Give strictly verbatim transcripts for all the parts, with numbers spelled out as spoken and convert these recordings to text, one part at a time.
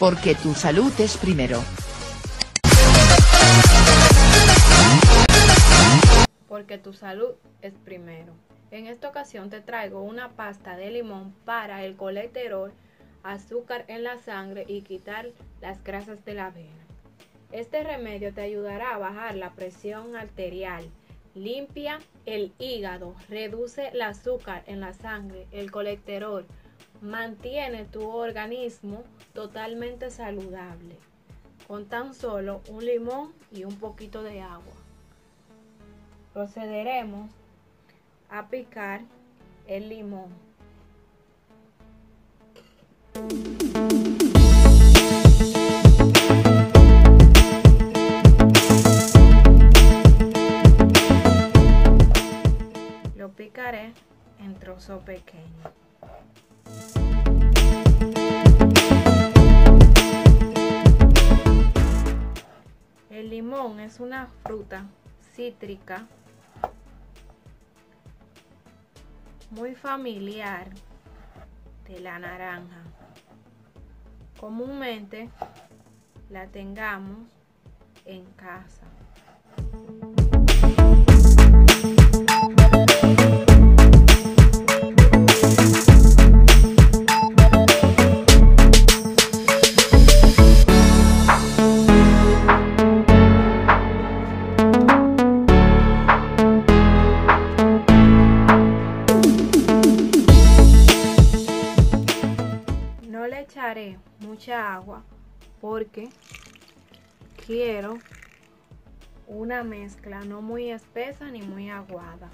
Porque tu salud es primero. Porque tu salud es primero. En esta ocasión te traigo una pasta de limón para el colesterol, azúcar en la sangre y quitar las grasas de la vena. Este remedio te ayudará a bajar la presión arterial, limpia el hígado, reduce el azúcar en la sangre, el colesterol, mantiene tu organismo totalmente saludable, con tan solo un limón y un poquito de agua. Procederemos a picar el limón. Lo picaré en trozos pequeños. El limón es una fruta cítrica muy familiar de la naranja. Comúnmente la tengamos en casa. No le echaré mucha agua porque quiero una mezcla no muy espesa ni muy aguada.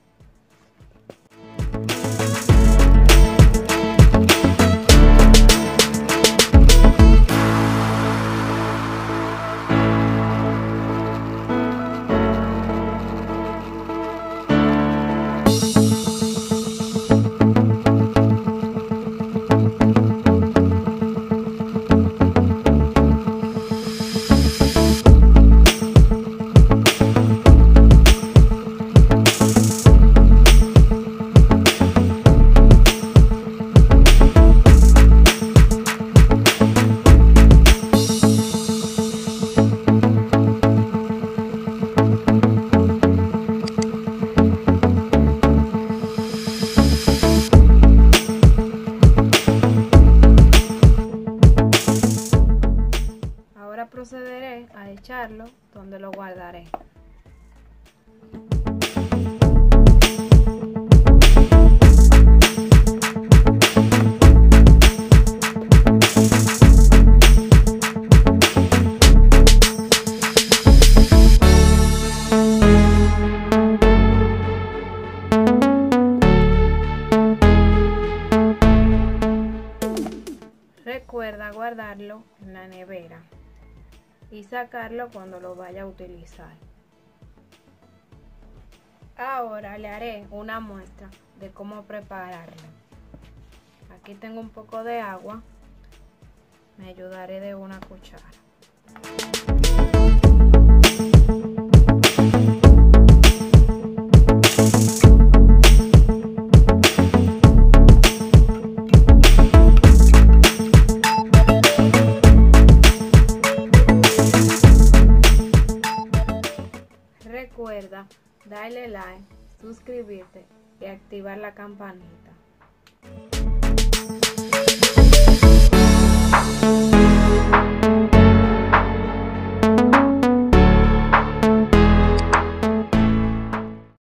Ahora procederé a echarlo donde lo guardaré. Recuerda guardarlo en la nevera y sacarlo cuando lo vaya a utilizar. Ahora le haré una muestra de cómo prepararlo. Aquí tengo un poco de agua, me ayudaré de una cuchara. Recuerda darle like, suscribirte y activar la campanita.